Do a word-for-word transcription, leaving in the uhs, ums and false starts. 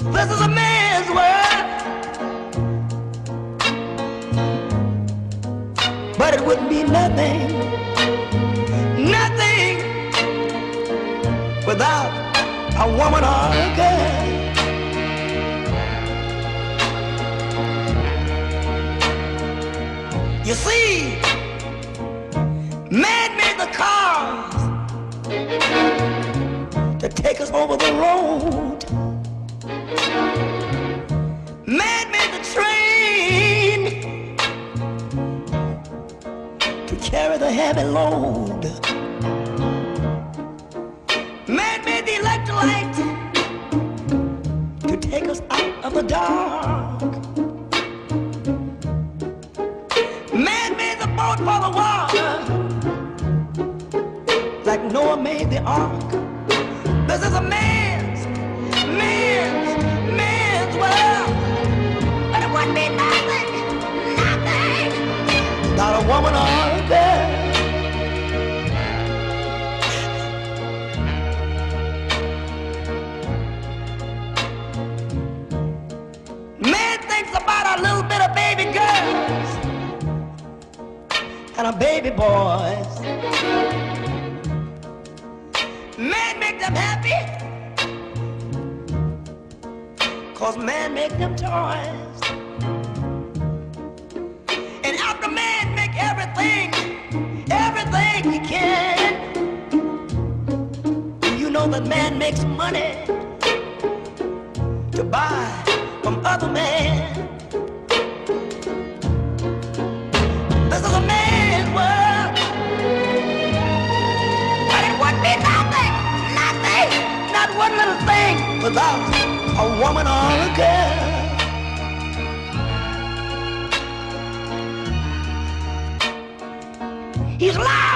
This is a man's world, but it wouldn't be nothing, nothing without a woman or a girl. You see, man made the cars to take us over the road. Man made the train to carry the heavy load. Man made the electric light to take us out of the dark. Man made the boat for the water, like Noah made the ark. This is a man's, man's, man's world, but it wouldn't be nothing, nothing, not a woman or a girl. Man thinks about a little bit of baby girls and a baby boys. Man make them happy, cause man make them toys. And after man make everything, everything he can, you know that man makes money to buy from other men. This is a man's world, but it wouldn't be nothing, nothing, not one little thing without a woman or a girl. He's lying.